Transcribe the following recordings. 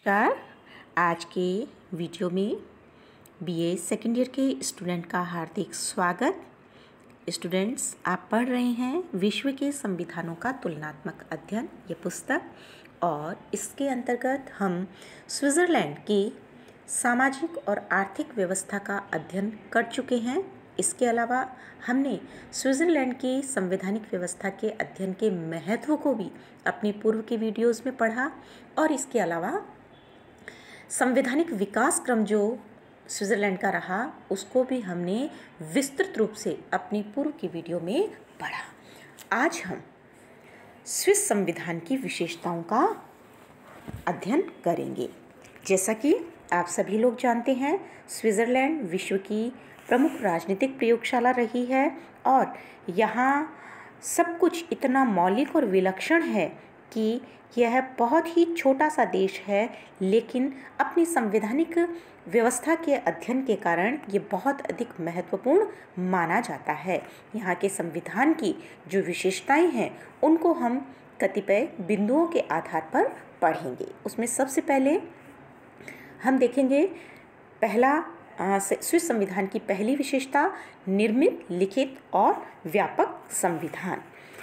नमस्कार। आज के वीडियो में बीए सेकेंड ईयर के स्टूडेंट का हार्दिक स्वागत। स्टूडेंट्स, आप पढ़ रहे हैं विश्व के संविधानों का तुलनात्मक अध्ययन, ये पुस्तक, और इसके अंतर्गत हम स्विट्ज़रलैंड की सामाजिक और आर्थिक व्यवस्था का अध्ययन कर चुके हैं। इसके अलावा हमने स्विट्ज़रलैंड की संवैधानिक व्यवस्था के अध्ययन के महत्व को भी अपने पूर्व के वीडियोज़ में पढ़ा, और इसके अलावा संवैधानिक विकास क्रम जो स्विट्ज़रलैंड का रहा उसको भी हमने विस्तृत रूप से अपने पूर्व की वीडियो में पढ़ा। आज हम स्विस संविधान की विशेषताओं का अध्ययन करेंगे। जैसा कि आप सभी लोग जानते हैं, स्विट्ज़रलैंड विश्व की प्रमुख राजनीतिक प्रयोगशाला रही है और यहाँ सब कुछ इतना मौलिक और विलक्षण है कि यह बहुत ही छोटा सा देश है, लेकिन अपनी संवैधानिक व्यवस्था के अध्ययन के कारण ये बहुत अधिक महत्वपूर्ण माना जाता है। यहाँ के संविधान की जो विशेषताएं हैं उनको हम कतिपय बिंदुओं के आधार पर पढ़ेंगे। उसमें सबसे पहले हम देखेंगे पहला स्विस संविधान की पहली विशेषता, निर्मित, लिखित और व्यापक संविधान।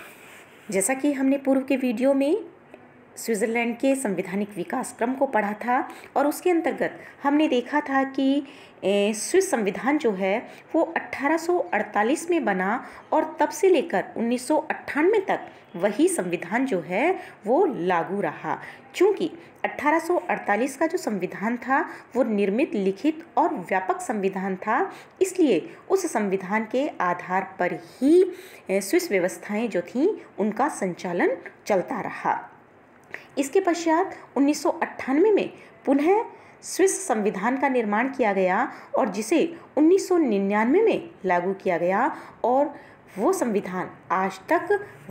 जैसा कि हमने पूर्व के वीडियो में स्विट्ज़रलैंड के संवैधानिक विकास क्रम को पढ़ा था और उसके अंतर्गत हमने देखा था कि स्विस संविधान जो है वो 1848 में बना और तब से लेकर 1998 तक वही संविधान जो है वो लागू रहा। चूँकि 1848 का जो संविधान था वो निर्मित, लिखित और व्यापक संविधान था, इसलिए उस संविधान के आधार पर ही स्विस व्यवस्थाएं जो थीं उनका संचालन चलता रहा। इसके पश्चात 1998 में पुनः स्विस संविधान का निर्माण किया गया और जिसे 1999 में लागू किया गया, और वो संविधान आज तक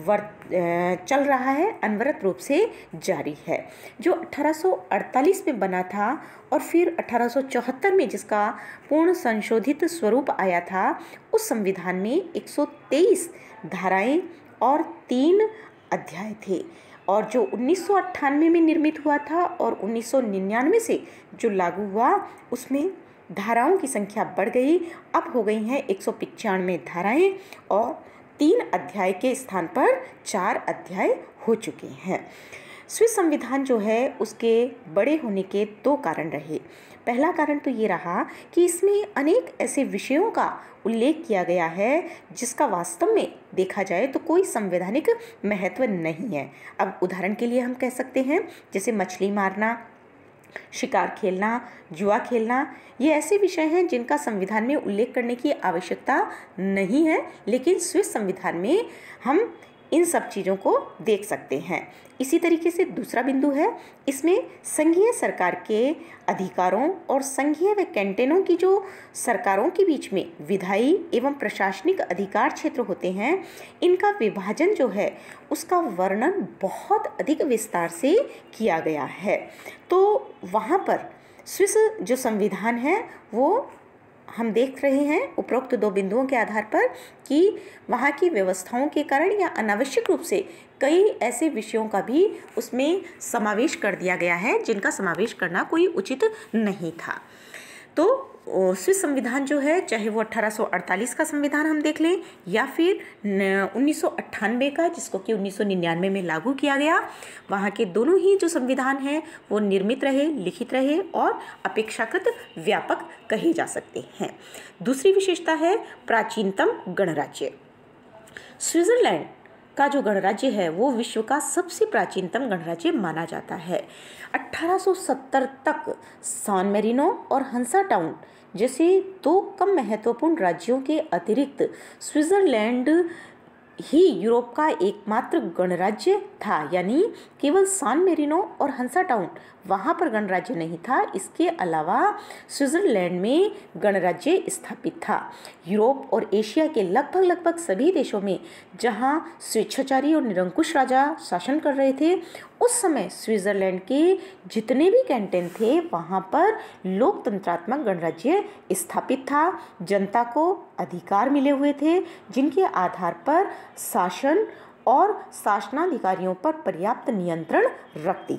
चल रहा है, अनवरत रूप से जारी है। जो 1848 में बना था और फिर 1874 में जिसका पूर्ण संशोधित स्वरूप आया था, उस संविधान में 123 धाराएं और 3 अध्याय थे, और जो 1998 में निर्मित हुआ था और 1999 से जो लागू हुआ उसमें धाराओं की संख्या बढ़ गई। अब हो गई हैं 195 धाराएं और 3 अध्याय के स्थान पर 4 अध्याय हो चुके हैं। स्विस संविधान जो है उसके बड़े होने के 2 कारण रहे। पहला कारण तो ये रहा कि इसमें अनेक ऐसे विषयों का उल्लेख किया गया है जिसका वास्तव में देखा जाए तो कोई संवैधानिक महत्व नहीं है। अब उदाहरण के लिए हम कह सकते हैं जैसे मछली मारना, शिकार खेलना, जुआ खेलना, ये ऐसे विषय हैं जिनका संविधान में उल्लेख करने की आवश्यकता नहीं है, लेकिन स्विस संविधान में हम इन सब चीज़ों को देख सकते हैं। इसी तरीके से दूसरा बिंदु है, इसमें संघीय सरकार के अधिकारों और संघीय व कैंटोनों की जो सरकारों के बीच में विधायी एवं प्रशासनिक अधिकार क्षेत्र होते हैं, इनका विभाजन जो है उसका वर्णन बहुत अधिक विस्तार से किया गया है। तो वहाँ पर स्विस जो संविधान है वो हम देख रहे हैं उपरोक्त 2 बिंदुओं के आधार पर कि वहाँ की व्यवस्थाओं के कारण या अनावश्यक रूप से कई ऐसे विषयों का भी उसमें समावेश कर दिया गया है जिनका समावेश करना कोई उचित नहीं था। तो स्विस संविधान जो है, चाहे वो 1848 का संविधान हम देख लें या फिर 1998 का जिसको कि 1999 में लागू किया गया, वहाँ के दोनों ही जो संविधान हैं वो निर्मित रहे, लिखित रहे और अपेक्षाकृत व्यापक कहे जा सकते हैं। दूसरी विशेषता है प्राचीनतम गणराज्य। स्विट्ज़रलैंड का जो गणराज्य है वो विश्व का सबसे प्राचीनतम गणराज्य माना जाता है। 1870 तक सैन मेरिनो और हंसा टाउन जैसे 2 कम महत्वपूर्ण राज्यों के अतिरिक्त स्विट्ज़रलैंड ही यूरोप का एकमात्र गणराज्य था, यानी केवल सैन मेरिनो और हंसा टाउन वहाँ पर गणराज्य नहीं था, इसके अलावा स्विट्ज़रलैंड में गणराज्य स्थापित था। यूरोप और एशिया के लगभग सभी देशों में जहाँ स्वेच्छाचारी और निरंकुश राजा शासन कर रहे थे, उस समय स्विट्ज़रलैंड के जितने भी कैंटन थे वहाँ पर लोकतंत्रात्मक गणराज्य स्थापित था। जनता को अधिकार मिले हुए थे जिनके आधार पर शासन और शासनाधिकारियों पर पर्याप्त नियंत्रण रखती थी।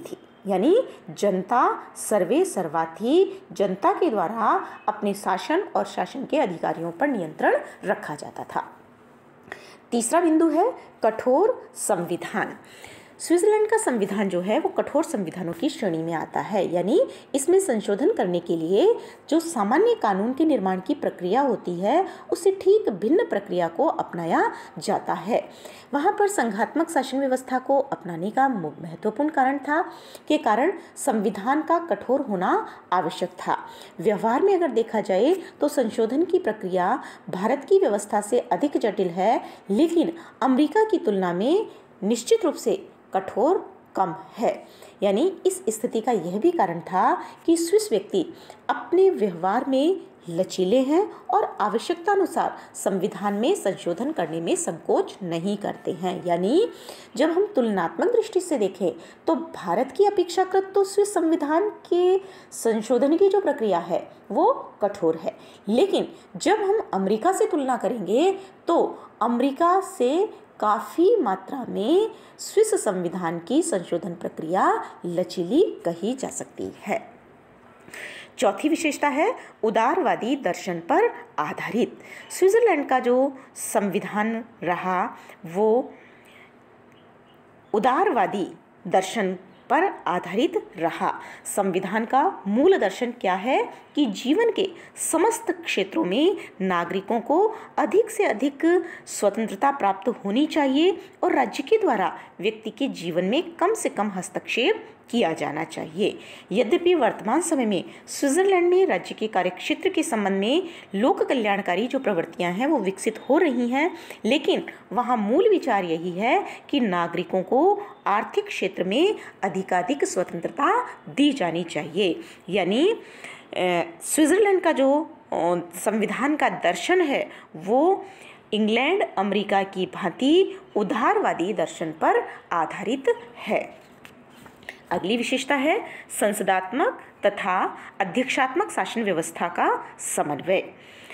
यानी जनता सर्वे सर्वा थी, जनता के द्वारा अपने शासन और शासन के अधिकारियों पर नियंत्रण रखा जाता था। तीसरा बिंदु है कठोर संविधान। स्विट्जरलैंड का संविधान जो है वो कठोर संविधानों की श्रेणी में आता है, यानी इसमें संशोधन करने के लिए जो सामान्य कानून के निर्माण की प्रक्रिया होती है उससे ठीक भिन्न प्रक्रिया को अपनाया जाता है। वहाँ पर संघात्मक शासन व्यवस्था को अपनाने का महत्वपूर्ण कारण था के कारण संविधान का कठोर होना आवश्यक था। व्यवहार में अगर देखा जाए तो संशोधन की प्रक्रिया भारत की व्यवस्था से अधिक जटिल है, लेकिन अमेरिका की तुलना में निश्चित रूप से कठोर कम है। यानी इस स्थिति का यह भी कारण था कि स्विस व्यक्ति अपने व्यवहार में लचीले हैं और आवश्यकतानुसार संविधान में संशोधन करने में संकोच नहीं करते हैं। यानी जब हम तुलनात्मक दृष्टि से देखें तो भारत की अपेक्षाकृत तो स्विस संविधान के संशोधन की जो प्रक्रिया है वो कठोर है, लेकिन जब हम अमेरिका से तुलना करेंगे तो अमेरिका से काफ़ी मात्रा में स्विस संविधान की संशोधन प्रक्रिया लचीली कही जा सकती है। चौथी विशेषता है उदारवादी दर्शन पर आधारित। स्विट्जरलैंड का जो संविधान रहा वो उदारवादी दर्शन पर आधारित रहा। संविधान का मूल दर्शन क्या है कि जीवन के समस्त क्षेत्रों में नागरिकों को अधिक से अधिक स्वतंत्रता प्राप्त होनी चाहिए और राज्य के द्वारा व्यक्ति के जीवन में कम से कम हस्तक्षेप किया जाना चाहिए। यद्यपि वर्तमान समय में स्विट्जरलैंड में राज्य के कार्यक्षेत्र के संबंध में लोक कल्याणकारी जो प्रवृत्तियां हैं वो विकसित हो रही हैं, लेकिन वहाँ मूल विचार यही है कि नागरिकों को आर्थिक क्षेत्र में अधिकाधिक स्वतंत्रता दी जानी चाहिए। यानी स्विट्जरलैंड का जो संविधान का दर्शन है वो इंग्लैंड अमेरिका की भांति उदारवादी दर्शन पर आधारित है। अगली विशेषता है संसदात्मक तथा अध्यक्षात्मक शासन व्यवस्था का समन्वय।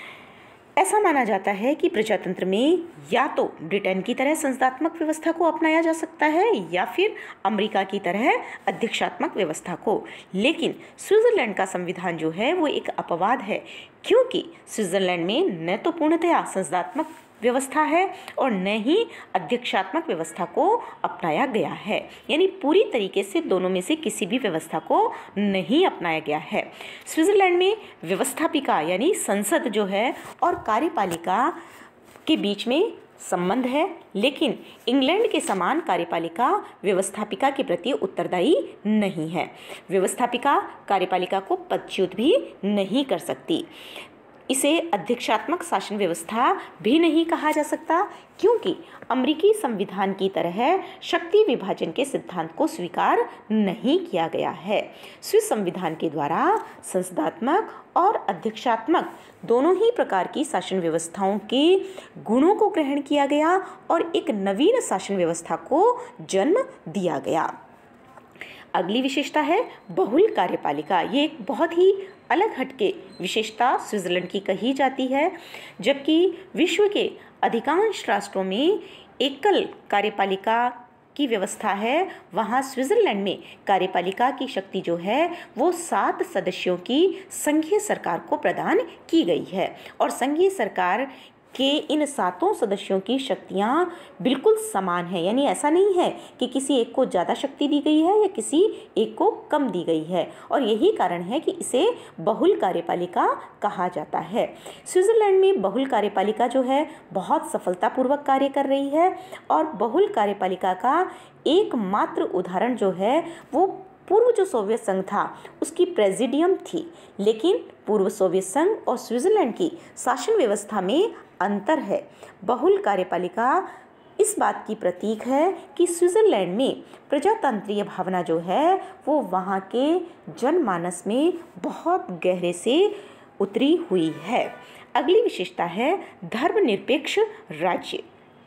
ऐसा माना जाता है कि प्रजातंत्र में या तो ब्रिटेन की तरह संसदात्मक व्यवस्था को अपनाया जा सकता है या फिर अमेरिका की तरह अध्यक्षात्मक व्यवस्था को, लेकिन स्विट्जरलैंड का संविधान जो है वो एक अपवाद है, क्योंकि स्विट्जरलैंड में न तो पूर्णतया संसदात्मक व्यवस्था है और न ही अध्यक्षात्मक व्यवस्था को अपनाया गया है। यानी पूरी तरीके से दोनों में से किसी भी व्यवस्था को नहीं अपनाया गया है। स्विट्जरलैंड में व्यवस्थापिका यानी संसद जो है और कार्यपालिका के बीच में संबंध है, लेकिन इंग्लैंड के समान कार्यपालिका व्यवस्थापिका के प्रति उत्तरदायी नहीं है। व्यवस्थापिका कार्यपालिका को पदच्युत भी नहीं कर सकती। इसे अध्यक्षात्मक शासन व्यवस्था भी नहीं कहा जा सकता, क्योंकि अमेरिकी संविधान की तरह शक्ति विभाजन के सिद्धांत को स्वीकार नहीं किया गया है। स्विस संविधान के द्वारा संसदात्मक और अध्यक्षात्मक दोनों ही प्रकार की शासन व्यवस्थाओं के गुणों को ग्रहण किया गया और एक नवीन शासन व्यवस्था को जन्म दिया गया। अगली विशेषता है बहुल कार्यपालिका। ये एक बहुत ही अलग हटके विशेषता स्विट्जरलैंड की कही जाती है। जबकि विश्व के अधिकांश राष्ट्रों में एकल कार्यपालिका की व्यवस्था है, वहाँ स्विट्जरलैंड में कार्यपालिका की शक्ति जो है वो 7 सदस्यों की संघीय सरकार को प्रदान की गई है और संघीय सरकार के इन 7 सदस्यों की शक्तियाँ बिल्कुल समान है। यानी ऐसा नहीं है कि किसी एक को ज़्यादा शक्ति दी गई है या किसी एक को कम दी गई है, और यही कारण है कि इसे बहुल कार्यपालिका कहा जाता है। स्विट्जरलैंड में बहुल कार्यपालिका जो है बहुत सफलतापूर्वक कार्य कर रही है और बहुल कार्यपालिका का एकमात्र उदाहरण जो है वो पूर्व जो सोवियत संघ था उसकी प्रेसिडियम थी। लेकिन पूर्व सोवियत संघ और स्विट्जरलैंड की शासन व्यवस्था में अंतर है। बहुल कार्यपालिका इस बात की प्रतीक है कि स्विट्जरलैंड में प्रजातंत्रीय भावना जो है वो वहाँ के जनमानस में बहुत गहरे से उतरी हुई है। अगली विशेषता है धर्मनिरपेक्ष राज्य।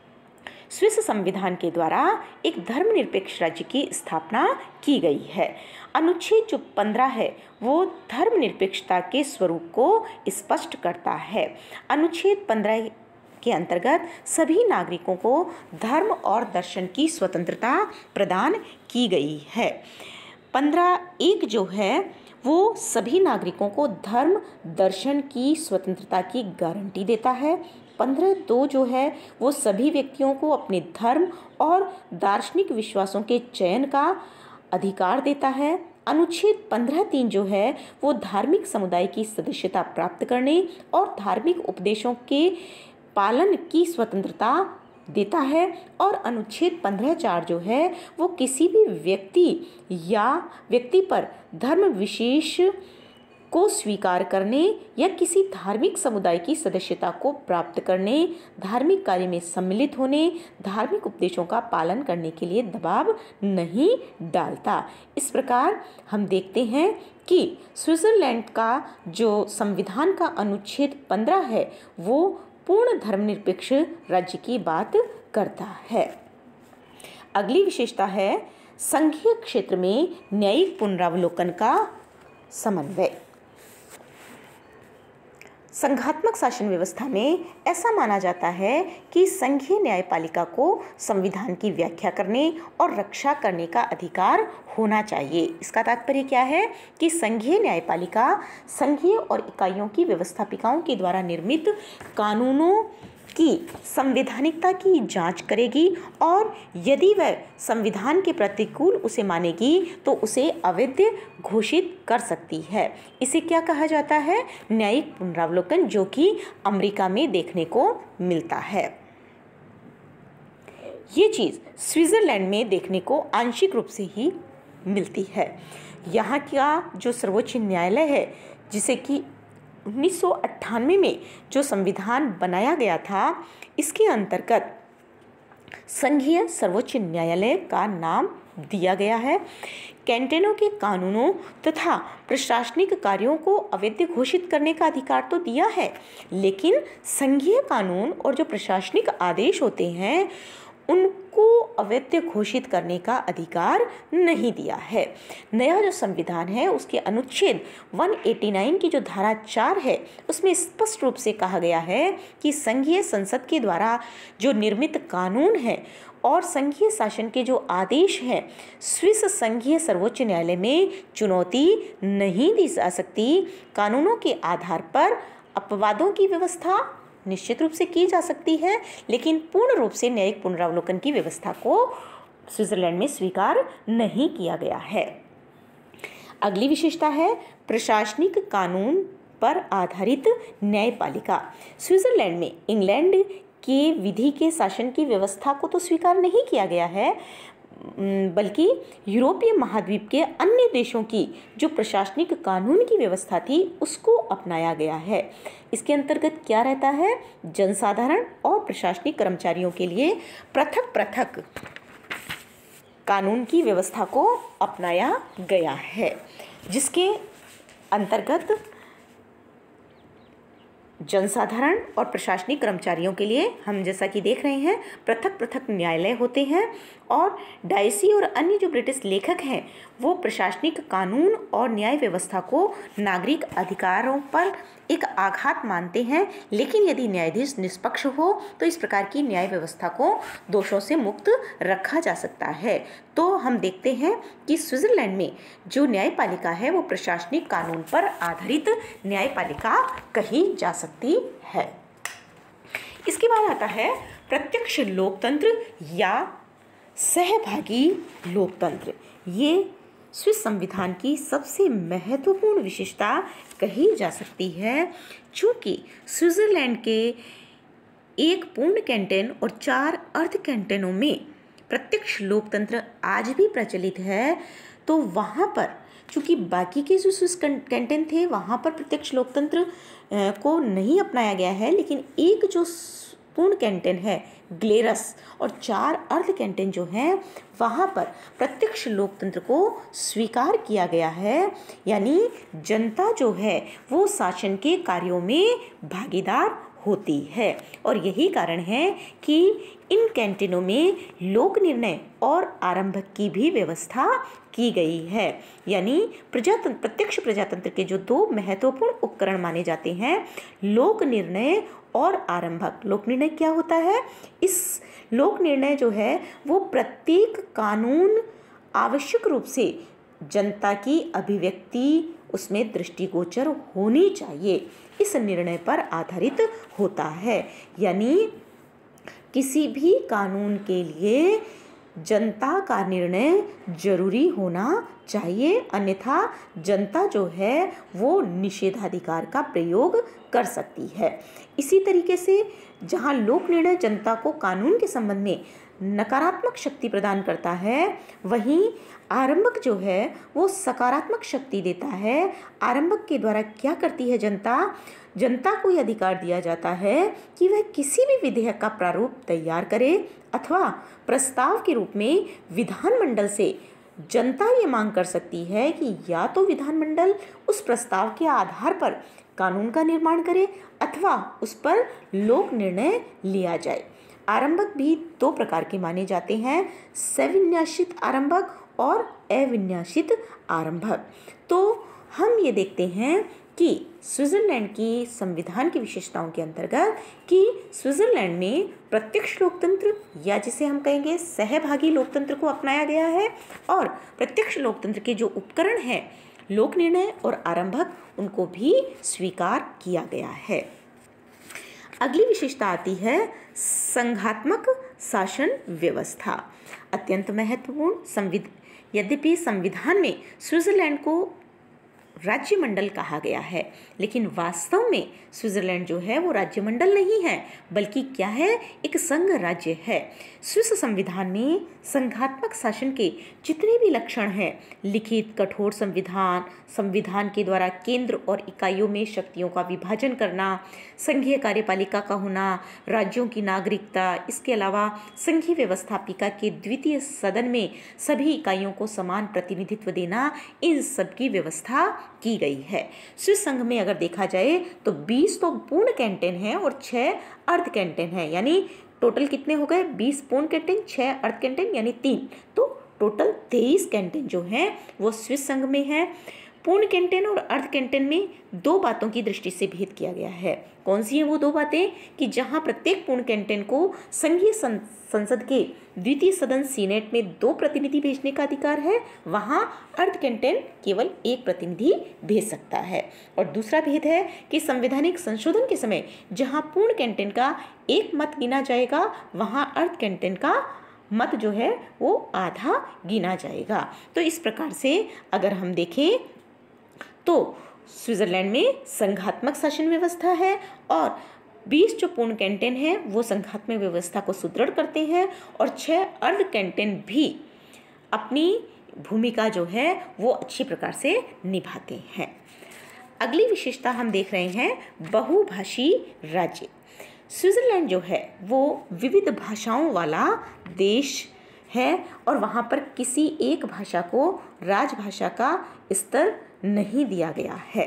स्विस संविधान के द्वारा एक धर्मनिरपेक्ष राज्य की स्थापना की गई है। अनुच्छेद जो 15 है वो धर्मनिरपेक्षता के स्वरूप को स्पष्ट करता है। अनुच्छेद 15 के अंतर्गत सभी नागरिकों को धर्म और दर्शन की स्वतंत्रता प्रदान की गई है। 15(1) जो है वो सभी नागरिकों को धर्म दर्शन की स्वतंत्रता की गारंटी देता है। 15(2) जो है वो सभी व्यक्तियों को अपने धर्म और दार्शनिक विश्वासों के चयन का अधिकार देता है। अनुच्छेद 15(3) जो है वो धार्मिक समुदाय की सदस्यता प्राप्त करने और धार्मिक उपदेशों के पालन की स्वतंत्रता देता है। और अनुच्छेद 15(4) जो है वो किसी भी व्यक्ति पर धर्म विशेष को स्वीकार करने या किसी धार्मिक समुदाय की सदस्यता को प्राप्त करने, धार्मिक कार्य में सम्मिलित होने, धार्मिक उपदेशों का पालन करने के लिए दबाव नहीं डालता। इस प्रकार हम देखते हैं कि स्विट्जरलैंड का जो संविधान का अनुच्छेद 15 है वो पूर्ण धर्मनिरपेक्ष राज्य की बात करता है। अगली विशेषता है संघीय क्षेत्र में न्यायिक पुनरावलोकन का समन्वय। संघात्मक शासन व्यवस्था में ऐसा माना जाता है कि संघीय न्यायपालिका को संविधान की व्याख्या करने और रक्षा करने का अधिकार होना चाहिए। इसका तात्पर्य क्या है कि संघीय न्यायपालिका संघीय और इकाइयों की व्यवस्थापिकाओं के द्वारा निर्मित कानूनों की संवैधानिकता की जांच करेगी और यदि वह संविधान के प्रतिकूल उसे मानेगी तो उसे अवैध घोषित कर सकती है। इसे क्या कहा जाता है? न्यायिक पुनरावलोकन, जो कि अमेरिका में देखने को मिलता है। ये चीज़ स्विट्जरलैंड में देखने को आंशिक रूप से ही मिलती है। यहाँ का जो सर्वोच्च न्यायालय है, जिसे कि 1998 में जो संविधान बनाया गया था, इसके अंतर्गत संघीय सर्वोच्च न्यायालय का नाम दिया गया है। कैंटनों के कानूनों तथा प्रशासनिक कार्यों को अवैध घोषित करने का अधिकार तो दिया है, लेकिन संघीय कानून और जो प्रशासनिक आदेश होते हैं उनको अवैध घोषित करने का अधिकार नहीं दिया है। नया जो संविधान है उसके अनुच्छेद 189 की जो धारा 4 है उसमें स्पष्ट रूप से कहा गया है कि संघीय संसद के द्वारा जो निर्मित कानून है और संघीय शासन के जो आदेश हैं, स्विस संघीय सर्वोच्च न्यायालय में चुनौती नहीं दी जा सकती। कानूनों के आधार पर अपवादों की व्यवस्था निश्चित रूप से की जा सकती है, लेकिन पूर्ण रूप से न्यायिक पुनरावलोकन की व्यवस्था को स्विट्जरलैंड में स्वीकार नहीं किया गया है। अगली विशेषता है प्रशासनिक कानून पर आधारित न्यायपालिका। स्विट्जरलैंड में इंग्लैंड के विधि के शासन की व्यवस्था को तो स्वीकार नहीं किया गया है, बल्कि यूरोपीय महाद्वीप के अन्य देशों की जो प्रशासनिक कानून की व्यवस्था थी उसको अपनाया गया है। इसके अंतर्गत क्या रहता है? जनसाधारण और प्रशासनिक कर्मचारियों के लिए पृथक पृथक कानून की व्यवस्था को अपनाया गया है, जिसके अंतर्गत जनसाधारण और प्रशासनिक कर्मचारियों के लिए हम जैसा कि देख रहे हैं पृथक पृथक न्यायालय होते हैं। और डाइसी और अन्य जो ब्रिटिश लेखक हैं वो प्रशासनिक कानून और न्याय व्यवस्था को नागरिक अधिकारों पर एक आघात मानते हैं, लेकिन यदि न्यायाधीश निष्पक्ष हो तो इस प्रकार की न्याय व्यवस्था को दोषों से मुक्त रखा जा सकता है। तो हम देखते हैं कि स्विट्जरलैंड में जो न्यायपालिका है वो प्रशासनिक कानून पर आधारित न्यायपालिका कही जा सकती है। इसके बाद आता है प्रत्यक्ष लोकतंत्र या सहभागी लोकतंत्र। ये स्विस संविधान की सबसे महत्वपूर्ण विशेषता कही जा सकती है, चूँकि स्विट्जरलैंड के एक पूर्ण कैंटन और 4 अर्ध कैंटनों में प्रत्यक्ष लोकतंत्र आज भी प्रचलित है। तो वहाँ पर चूँकि बाकी के जो स्विस कैंटन थे वहाँ पर प्रत्यक्ष लोकतंत्र को नहीं अपनाया गया है, लेकिन एक जो पूर्ण कैंटन है ग्लेरस और 4 अर्ध कैंटन जो हैं वहाँ पर प्रत्यक्ष लोकतंत्र को स्वीकार किया गया है। यानी जनता जो है वो शासन के कार्यों में भागीदार होती है, और यही कारण है कि इन कैंटीनों में लोक निर्णय और आरंभक की भी व्यवस्था की गई है। यानी प्रत्यक्ष प्रजातंत्र के जो 2 महत्वपूर्ण उपकरण माने जाते हैं, लोक निर्णय और आरंभक। लोक निर्णय क्या होता है? इस लोक निर्णय जो है वो प्रत्येक कानून आवश्यक रूप से जनता की अभिव्यक्ति उसमें दृष्टिगोचर होनी चाहिए, इस निर्णय पर आधारित होता है। यानी किसी भी कानून के लिए जनता का निर्णय जरूरी होना चाहिए, अन्यथा जनता जो है वो निषेधाधिकार का प्रयोग कर सकती है। इसी तरीके से जहाँ लोक निर्णय जनता को कानून के संबंध में नकारात्मक शक्ति प्रदान करता है, वहीं आरंभक जो है वो सकारात्मक शक्ति देता है। आरंभक के द्वारा क्या करती है जनता को यह अधिकार दिया जाता है कि वह किसी भी विधेयक का प्रारूप तैयार करे अथवा प्रस्ताव के रूप में विधानमंडल से जनता ये मांग कर सकती है कि या तो विधानमंडल उस प्रस्ताव के आधार पर कानून का निर्माण करे अथवा उस पर लोक निर्णय लिया जाए। आरंभक भी दो प्रकार के माने जाते हैं, सविन्यासित आरंभक और अविन्यासित आरंभक। तो हम ये देखते हैं कि स्विट्जरलैंड की संविधान की विशेषताओं के अंतर्गत कि स्विट्जरलैंड में प्रत्यक्ष लोकतंत्र या जिसे हम कहेंगे सहभागी लोकतंत्र को अपनाया गया है, और प्रत्यक्ष लोकतंत्र के जो उपकरण हैं लोक निर्णय और आरंभक उनको भी स्वीकार किया गया है। अगली विशेषता आती है संघात्मक शासन व्यवस्था। अत्यंत महत्वपूर्ण यद्यपि संविधान में स्विट्जरलैंड को राज्यमंडल कहा गया है, लेकिन वास्तव में स्विट्जरलैंड जो है वो राज्यमंडल नहीं है, बल्कि क्या है, एक संघ राज्य है। स्विस संविधान में संघात्मक शासन के जितने भी लक्षण हैं, लिखित कठोर संविधान, संविधान के द्वारा केंद्र और इकाइयों में शक्तियों का विभाजन करना, संघीय कार्यपालिका का होना, राज्यों की नागरिकता, इसके अलावा संघीय व्यवस्थापिका के द्वितीय सदन में सभी इकाइयों को समान प्रतिनिधित्व देना, इन सब की व्यवस्था की गई है। स्विस संघ में अगर देखा जाए तो 20 तो पूर्ण कैंटन है और 6 अर्ध कैंटन है, यानी टोटल कितने हो गए, 20 पूर्ण कैंटन, 6 अर्ध कैंटन यानी 3, तो टोटल 23 कैंटन जो हैं वो स्विस संघ में है। पूर्ण कैंटन और अर्ध कैंटन में दो बातों की दृष्टि से भेद किया गया है। कौन सी हैं वो दो बातें, कि जहां प्रत्येक पूर्ण कैंटन को संघीय संसद के द्वितीय सदन सीनेट में 2 प्रतिनिधि भेजने का अधिकार है, वहां अर्ध कैंटन केवल 1 प्रतिनिधि भेज सकता है। और दूसरा भेद है कि संवैधानिक संशोधन के समय जहां पूर्ण कैंटन का 1 मत गिना जाएगा, वहां अर्ध कैंटन का मत जो है वो आधा गिना जाएगा। तो इस प्रकार से अगर हम देखें तो स्विट्जरलैंड में संघात्मक शासन व्यवस्था है और 20 जो पूर्ण कैंटन है वो संघात्मक व्यवस्था को सुदृढ़ करते हैं और 6 अर्ध कैंटन भी अपनी भूमिका जो है वो अच्छी प्रकार से निभाते हैं। अगली विशेषता हम देख रहे हैं बहुभाषी राज्य। स्विट्जरलैंड जो है वो विविध भाषाओं वाला देश है और वहाँ पर किसी एक भाषा को राजभाषा का स्तर नहीं दिया गया है।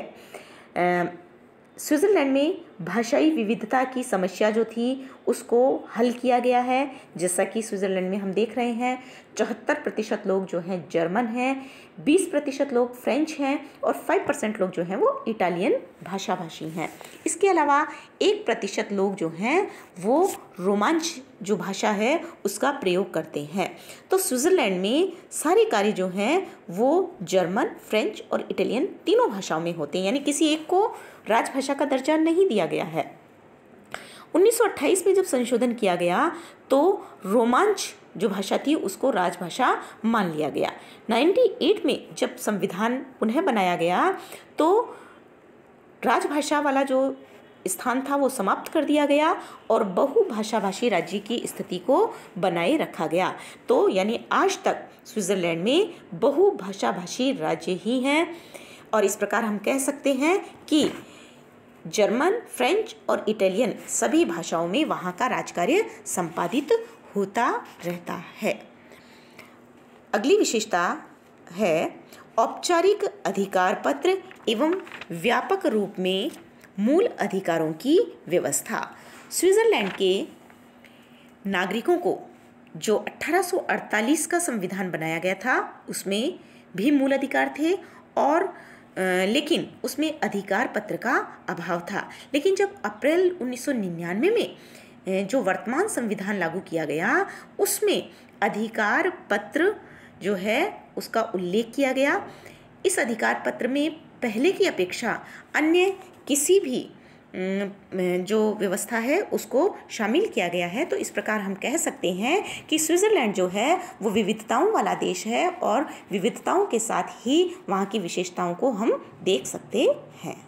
स्विट्जरलैंड में भाषाई विविधता की समस्या जो थी उसको हल किया गया है। जैसा कि स्विट्जरलैंड में हम देख रहे हैं 74% लोग जो हैं जर्मन हैं, 20% लोग फ्रेंच हैं और 5% लोग जो हैं वो इटालियन भाषाभाषी हैं। इसके अलावा 1% लोग जो हैं वो रोमांच जो भाषा है उसका प्रयोग करते हैं। तो स्विट्जरलैंड में सारे कार्य जो हैं वो जर्मन, फ्रेंच और इटालियन तीनों भाषाओं में होते हैं, यानी किसी एक को राजभाषा का दर्जा नहीं दिया गया है। 1928 में जब संशोधन किया गया तो रोमांच जो भाषा थी उसको राजभाषा मान लिया गया। 98 में जब संविधान पुनः बनाया गया तो राजभाषा वाला जो स्थान था वो समाप्त कर दिया गया और बहुभाषाभाषी राज्य की स्थिति को बनाए रखा गया। तो यानी आज तक स्विट्जरलैंड में बहुभाषाभाषी राज्य ही हैं और इस प्रकार हम कह सकते हैं कि जर्मन, फ्रेंच और इटालियन सभी भाषाओं में वहाँ का राजकार्य संपादित होता रहता है। अगली विशेषता है औपचारिक अधिकार पत्र एवं व्यापक रूप में मूल अधिकारों की व्यवस्था। स्विट्जरलैंड के नागरिकों को जो 1848 का संविधान बनाया गया था उसमें भी मूल अधिकार थे और लेकिन उसमें अधिकार पत्र का अभाव था। लेकिन जब अप्रैल 1999 में जो वर्तमान संविधान लागू किया गया उसमें अधिकार पत्र जो है उसका उल्लेख किया गया। इस अधिकार पत्र में पहले की अपेक्षा अन्य किसी भी जो व्यवस्था है उसको शामिल किया गया है। तो इस प्रकार हम कह सकते हैं कि स्विट्ज़रलैंड जो है वो विविधताओं वाला देश है और विविधताओं के साथ ही वहाँ की विशेषताओं को हम देख सकते हैं।